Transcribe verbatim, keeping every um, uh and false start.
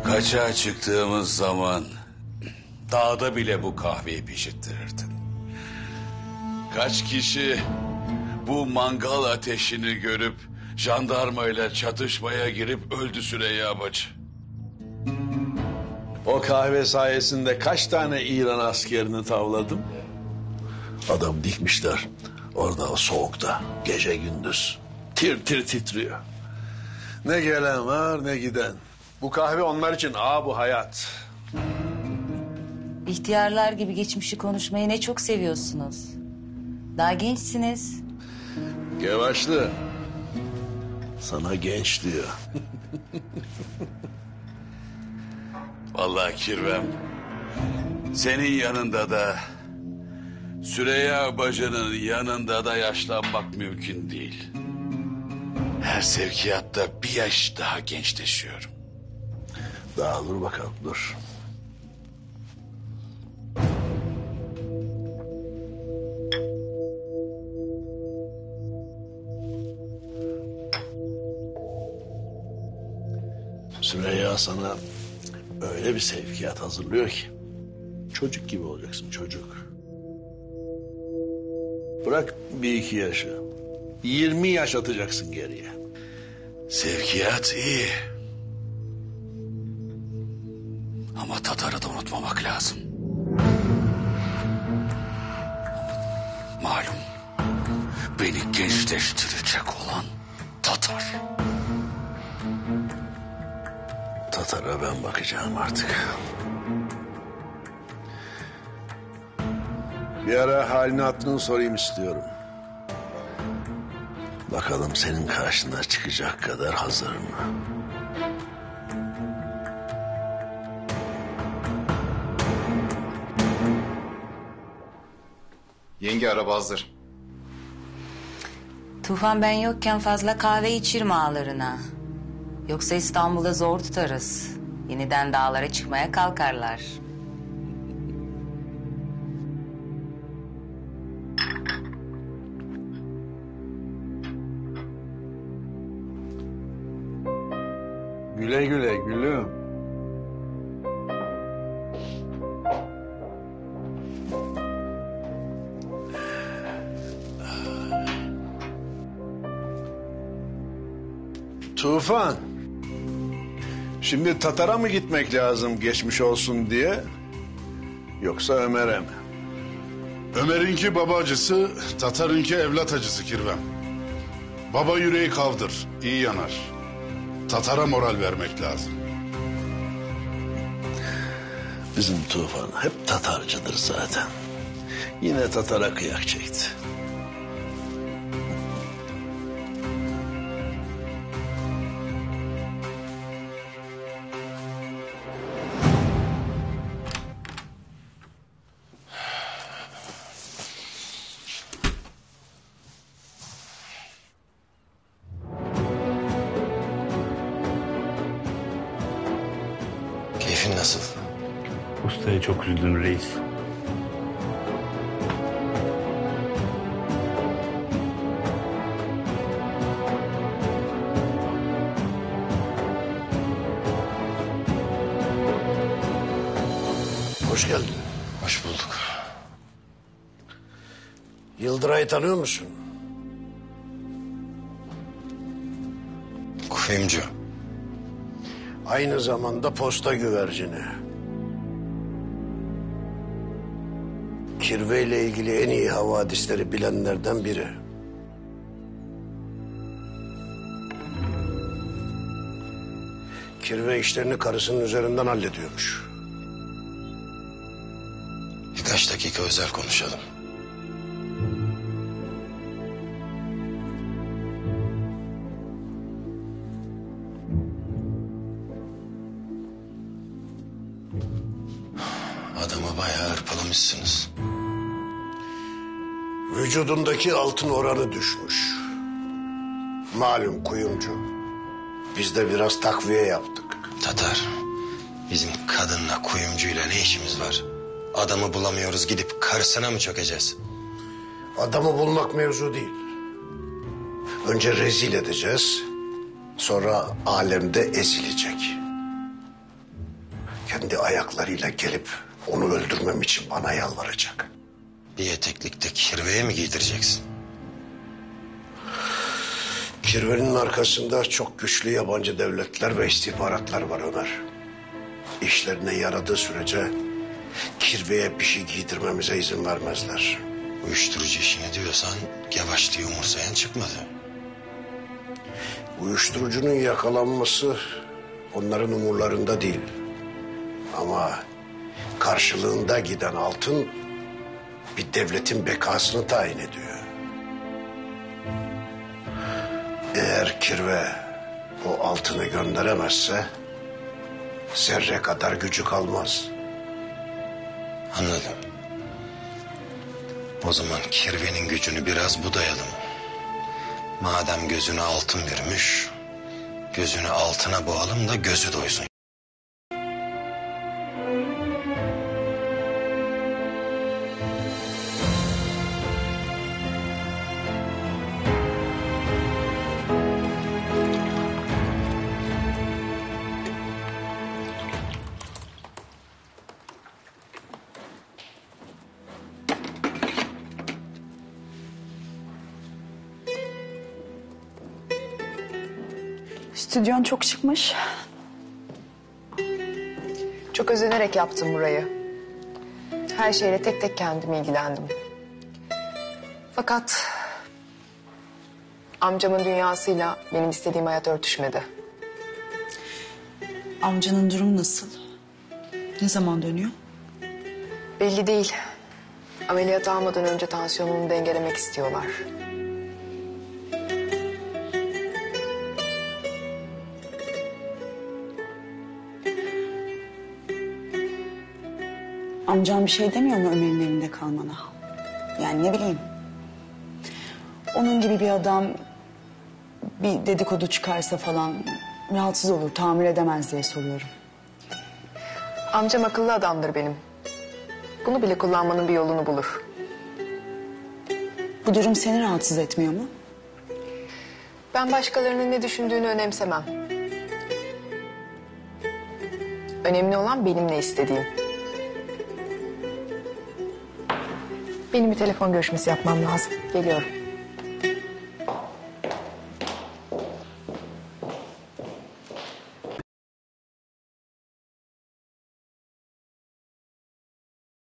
Kaçağa çıktığımız zaman dağda bile bu kahveyi pişirttirirdin. Kaç kişi bu mangal ateşini görüp jandarmayla çatışmaya girip öldü Süreyya bacı. O kahve sayesinde kaç tane İran askerini tavladım? Adam dikmişler orada o soğukta gece gündüz. Tir tir titriyor. Ne gelen var ne giden. Bu kahve onlar için aa bu hayat. İhtiyarlar gibi geçmişi konuşmayı ne çok seviyorsunuz. Daha gençsiniz. Gevaşlı. Sana genç diyor. Vallahi Kirvem, senin yanında da Süreyya bacının yanında da yaşlanmak mümkün değil. Her sevkiyatta bir yaş daha gençleşiyorum. Daha dur bakalım dur. Süreyya sana öyle bir sevkiyat hazırlıyor ki çocuk gibi olacaksın çocuk. Bırak bir iki yaşı. Yirmi yaş atacaksın geriye. Sevkiyat iyi. Ama Tatar'ı da unutmamak lazım. Malum beni gençleştirecek olan Tatar. Tatar'a ben bakacağım artık. Bir ara halini hatırını sorayım istiyorum. Bakalım senin karşına çıkacak kadar hazır mı? Yenge araba hazır. Tufan ben yokken fazla kahve içirme ağalarına. Yoksa İstanbul'da zor tutarız. Yeniden dağlara çıkmaya kalkarlar. Güle güle gülüm. Tufan. Şimdi Tatar'a mı gitmek lazım geçmiş olsun diye? Yoksa Ömer'e mi? Ömer'inki baba acısı, Tatar'ınki evlat acısı Kirvem. Baba yüreği kavdır, iyi yanar. Tatar'a moral vermek lazım. Bizim Tufan hep Tatarcıdır zaten. Yine Tatar'a kıyak çekti. Keyfin nasıl? Ustaya çok üzüldüm reis. Hoş geldin. Hoş bulduk. Yıldıray'ı tanıyor musun? Kufemci. Aynı zamanda posta güvercini. Kirve ile ilgili en iyi havadisleri bilenlerden biri. Kirve işlerini karısının üzerinden hallediyormuş. Birkaç dakika özel konuşalım. Adamı bayağı hırpalamışsınız. Vücudundaki altın oranı düşmüş. Malum kuyumcu. Biz de biraz takviye yaptık. Tatar, bizim kadınla kuyumcuyla ne işimiz var? Adamı bulamıyoruz, gidip karısına mı çökeceğiz? Adamı bulmak mevzu değil. Önce rezil edeceğiz. Sonra alemde ezilecek. kendi ayaklarıyla gelip onu öldürmem için bana yalvaracak. Bir eteklikte kirveye mi giydireceksin? Kirvenin arkasında çok güçlü yabancı devletler ve istihbaratlar var Ömer. İşlerine yaradığı sürece kirveye bir şey giydirmemize izin vermezler. Uyuşturucu işini diyorsan Gevaşlı'yı umursayan çıkmadı. Uyuşturucunun yakalanması onların umurlarında değil. Ama karşılığında giden altın bir devletin bekasını tayin ediyor. Eğer kirve o altını gönderemezse zerre kadar gücü kalmaz. Anladım. O zaman kirvenin gücünü biraz budayalım. Madem gözüne altın vermiş, gözünü altına boğalım da gözü doysun. Stüdyon çok şıkmış. Çok özenerek yaptım burayı. Her şeyle tek tek kendim ilgilendim. Fakat amcamın dünyasıyla benim istediğim hayat örtüşmedi. Amcanın durumu nasıl? Ne zaman dönüyor? Belli değil. Ameliyat almadan önce tansiyonunu dengelemek istiyorlar. Amcan bir şey demiyor mu Ömer'in evinde kalmana? Yani ne bileyim. Onun gibi bir adam bir dedikodu çıkarsa falan rahatsız olur, tahammül edemez diye soruyorum. Amcam akıllı adamdır benim. Bunu bile kullanmanın bir yolunu bulur. Bu durum seni rahatsız etmiyor mu? Ben başkalarının ne düşündüğünü önemsemem. Önemli olan benim ne istediğim. Benim bir telefon görüşmesi yapmam lazım. Geliyorum.